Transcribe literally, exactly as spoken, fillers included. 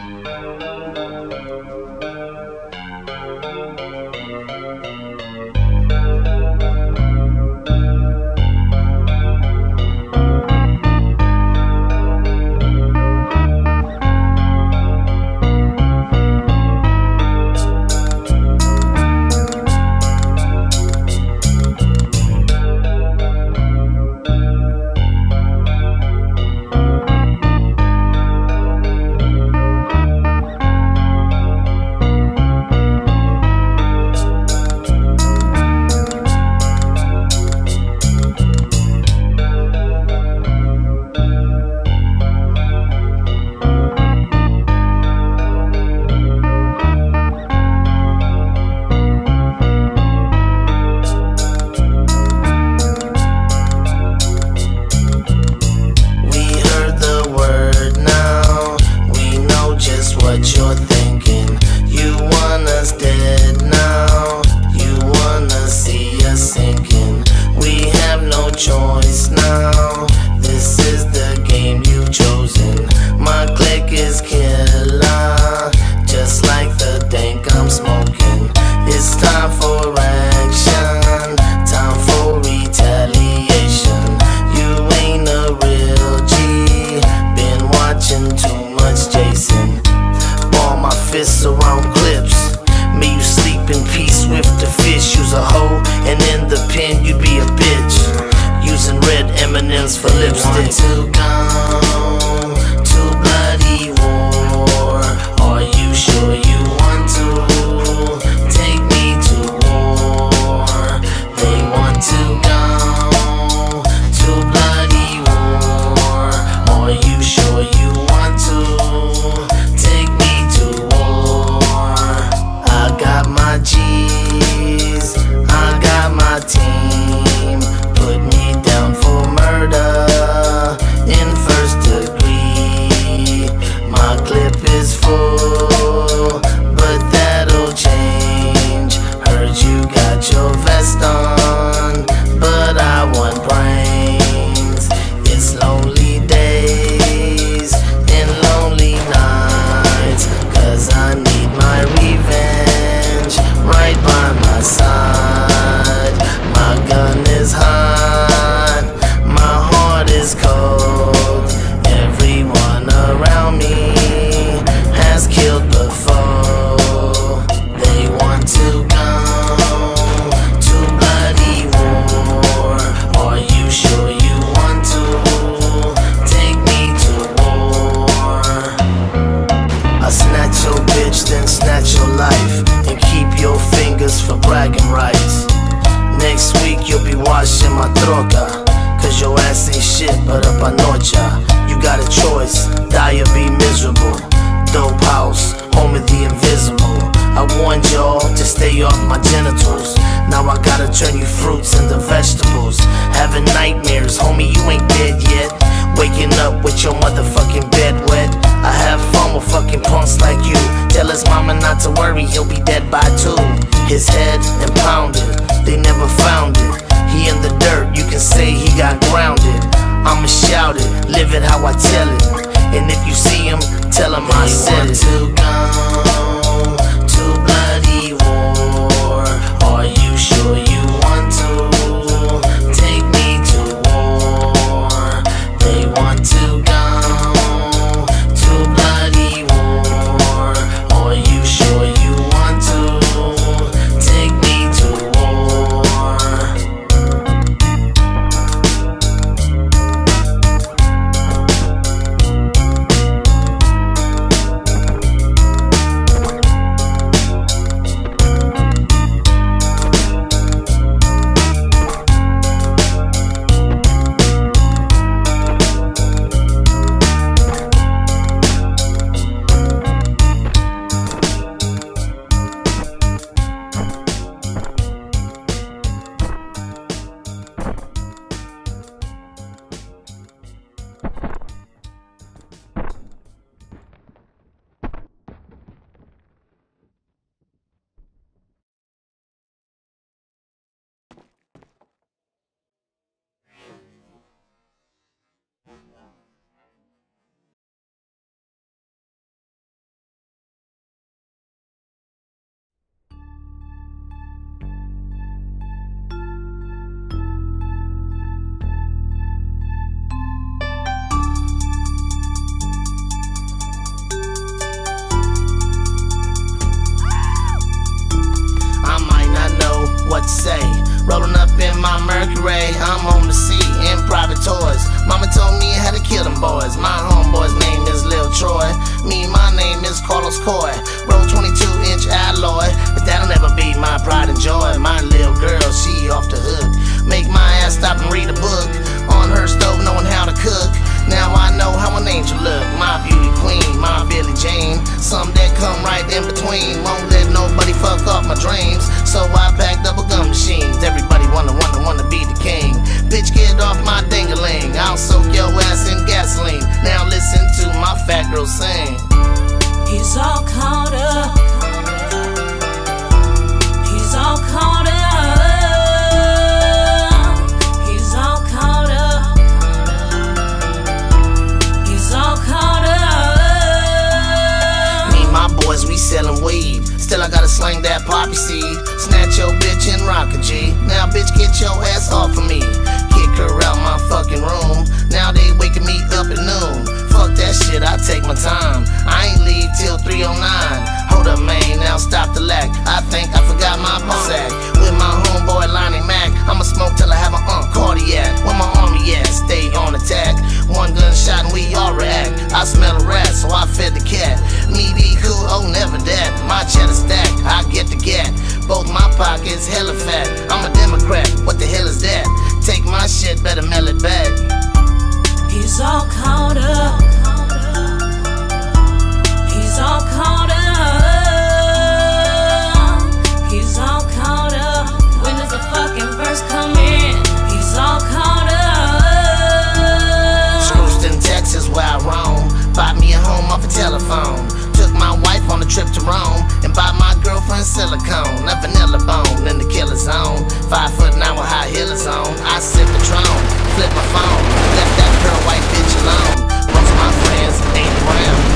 choice now. This is the game you've chosen. My click is killer, just like the dank I'm smoking. It's time for action, time for retaliation. You ain't a real G, been watching too much Jason. Ball my fists around clips, may you sleep in peace with the fish. Use a hoe, and in the pen you'd be a bitch. Using red M and M's for lipstick. To go to bloody war? Are you sure you want to take me to war? They want to go to bloody war. Are you sure you want to take me to war? I got my G's, I got my team. Put me down for murder in first degree. My clip is full, but that'll change. Heard you got your vest on, but I want brains. It's lonely days and lonely nights, cause I need my revenge right by my side. My gun is hot, my heart is cold. Everyone around me has killed before. They want to go to bloody war. Are you sure you want to take me to war? I snatch your bitch, then snatch your life, and keep your fingers for bragging rights. Next week you'll be washing my troca, cause your ass ain't shit but a panocha. You got a choice, die or be miserable. Dope house, home of the invisible. I warned y'all to stay off my genitals. Now I gotta turn you fruits into vegetables. Having nightmares, homie, you ain't dead yet. Waking up with your motherfucking bed wet. I have fun with fucking punks like you. Tell his mama not to worry, he'll be dead by two. His head impounded, they never found it. He in the dirt, you can say he got grounded. I'ma shout it, live it how I tell it. And if you see him, tell him I said it. To go to bloody war. Are you sure you want to take me to war? They want to go to bloody war. Are you sure you want to take me to war? gotta sling that poppy seed. Snatch your bitch and rock a G. Now bitch get your ass off of me. Kick her out my fucking room. Now they waking me up at noon. Fuck that shit, I take my time. I ain't leave till three oh nine. Hold up man, now stop the lack. I think I forgot my bone sack. With my homeboy Lonnie Mac, I'ma smoke till I have an Unc cardiac. Where my army at? Stay on attack. One gunshot and we all react. I smell a rat, so I fed the cat. Me be cool, oh never that. My cheddar stacked, I get the gat. Both my pockets hella fat. I'm a Democrat, what the hell is that? Take my shit, better mail it back. He's all caught up. He's all caught up. He's all caught up. When does the fucking verse come in? He's all caught up. Houston, Texas, where I roam. Bought me a home off a telephone. Took my wife on a trip to Rome and bought my girlfriend silicone. A vanilla bone in the killer zone. Five foot nine with high heelers on. I sip Patron, flip my phone. Left that girl white bitch alone. Most of my friends ain't around.